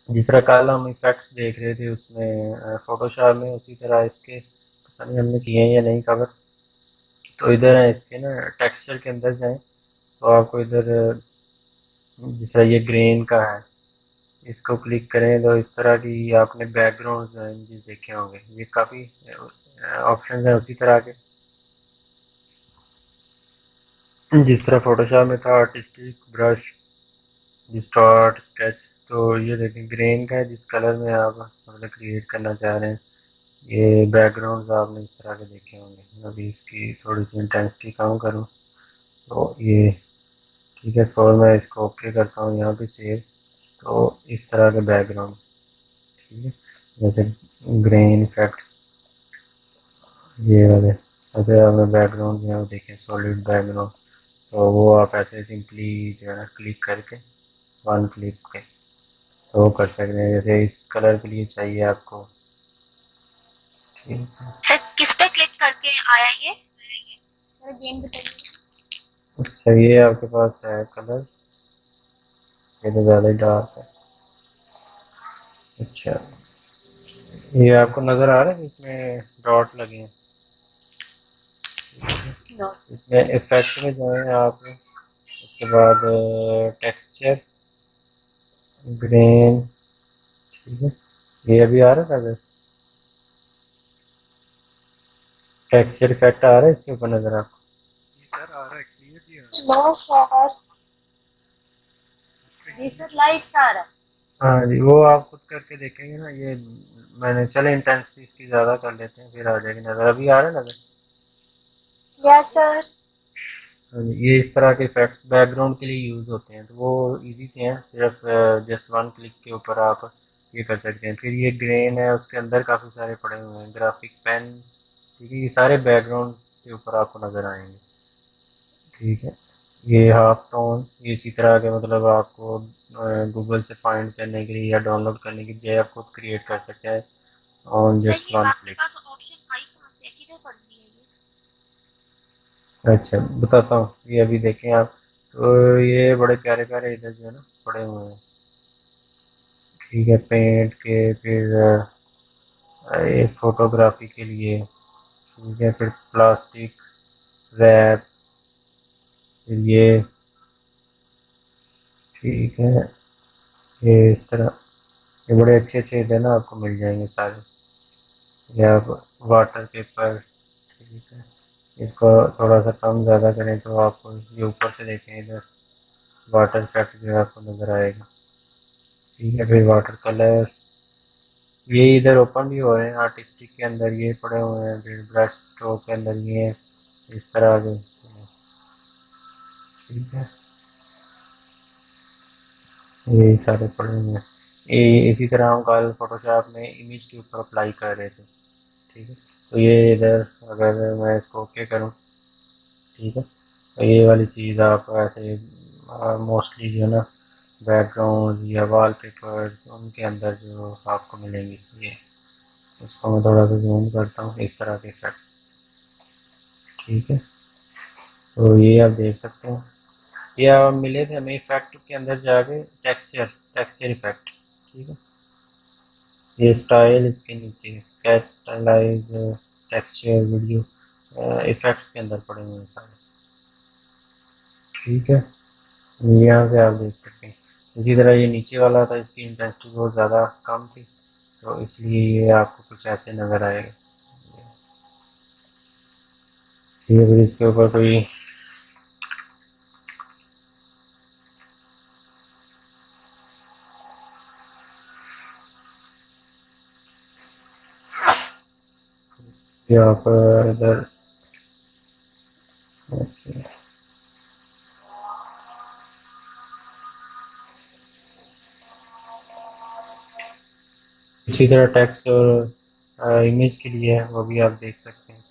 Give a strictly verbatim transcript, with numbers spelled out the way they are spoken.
जिस तरह कल हम इफेक्ट्स देख रहे थे उसमें फोटोशॉप में, उसी तरह इसके पता नहीं हमने किए हैं या नहीं कवर। तो इधर है इसके ना, टेक्सचर के अंदर जाएं तो आपको इधर जिस तरह ये ग्रेन का है, इसको क्लिक करें तो इस तरह की आपने बैकग्राउंड जी देखे होंगे। ये काफ़ी ऑप्शन है उसी तरह के, जिस तरह फोटोशॉप में था आर्टिस्टिक, ब्रश, डिस्टॉर्ट, स्केच। तो ये देखें ग्रेन का है, जिस कलर में आप मतलब क्रिएट करना चाह रहे हैं। ये बैकग्राउंड आपने इस तरह के देखे होंगे। अभी इसकी थोड़ी सी इंटेंसिटी कम करूँ तो ये ठीक है। तो मैं इसको ओके करता हूँ यहाँ पे सेव। तो इस तरह के बैकग्राउंड, ठीक है, जैसे ग्रेन इफेक्ट्स ये वाले, ऐसे आपने बैकग्राउंड यहाँ देखें सॉलिड बैकग्राउंड। तो वो आप ऐसे सिंपली जो है ना क्लिक करके, वन क्लिक पे तो वो कर सकते हैं। जैसे इस कलर के लिए चाहिए आपको, ठीक है। सर किस पे क्लिक करके आया ये गेम बताइए। अच्छा ये आपके पास है कलर, ये तो ज़्यादा ही डार्क है। अच्छा ये आपको नज़र आ रहा है इसमें डॉट लगे हैं, नो। इसमें इफेक्ट में जाएं आप। उसके बाद टेक्सचर, ग्रेन, ठीक है। ये अभी आ रहा है टेक्सचर इफेक्ट आ रहा है इसके ऊपर नज़र आपको? जी सर आ रहा है, क्लियरली आ रहा है। No sir. जी सर लाइट्स आ रहा है। हाँ जी, वो आप खुद करके देखेंगे ना। ये मैंने चले इंटेंसिटी इसकी ज़्यादा कर लेते हैं, फिर आ जाएगी नज़र। अभी आ रहा है नज़र? Yes sir. हाँ जी, ये इस तरह के इफेक्ट्स बैकग्राउंड के लिए यूज़ होते हैं। तो वो इजी से हैं, सिर्फ जस्ट वन क्लिक के ऊपर आप ये कर सकते हैं। फिर ये ग्रेन है, उसके अंदर काफ़ी सारे पड़े हुए हैं, ग्राफिक पेन, ठीक है। ये सारे बैकग्राउंड के ऊपर आपको नज़र आएंगे, ठीक है। ये हाफ टोन, ये इसी तरह के मतलब आपको गूगल से फाइंड करने के लिए या डाउनलोड करने के लिए आप खुद क्रिएट कर सकते हैं ऑन सर जस्ट ये वन आपके क्लिक। पास ऑप्शन आई कहाँ से है, किधर पढ़नी है ये। अच्छा बताता हूँ, ये अभी देखें आप। तो ये बड़े प्यारे प्यारे इधर जो है ना पड़े हुए हैं, ठीक है। पेंट के, फिर अ, ये फोटोग्राफी के लिए, ठीक है। फिर प्लास्टिक रैप, फिर ये, ठीक है। ये इस तरह ये बड़े अच्छे अच्छे इधर ना आपको मिल जाएंगे सारे। ये आप वाटर पेपर, ठीक है। इसको थोड़ा सा कम ज़्यादा करें तो आपको ये ऊपर से देखें इधर वाटर इफेक्ट जो है आपको नज़र आएगा, ठीक है। फिर वाटर कलर, ये इधर ओपन भी हो रहे हैं आर्टिस्टिक के अंदर, ये पड़े हुए हैं। फिर ब्रश स्ट्रोक के अंदर ये इस तरह के, ठीक है। ये सारे पड़े हुए हैं। ये इसी तरह हम कल फोटोशॉप में इमेज के ऊपर अप्लाई कर रहे थे, ठीक है। तो ये इधर अगर मैं इसको ओके करूँ, ठीक है, तो ये वाली चीज़ आप ऐसे मोस्टली जो है ना बैकग्राउंड या वॉलपेपर उनके अंदर जो आपको मिलेंगी। ये इसको मैं थोड़ा सा जूम करता हूँ, इस तरह के इफेक्ट, ठीक है। तो ये आप देख सकते हैं। ये आप मिले थे हमें इफेक्ट के अंदर जाके, टेक्सचर, टेक्सचर इफेक्ट, ठीक है। ये स्टाइल इसके नीचे sketch, stylize, texture, video effects के अंदर पड़े हुए हैं सारे, ठीक है। यहाँ से आप देख सकते हैं। इसी तरह ये नीचे वाला था, इसकी इंटेंसिटी बहुत ज़्यादा कम थी, तो इसलिए ये आपको कुछ ऐसे नज़र आएगा, ठीक है। फिर इसके ऊपर कोई यहाँ पर इधर ऐसे, इसी तरह टेक्स्ट और इमेज के लिए है, वो भी आप देख सकते हैं।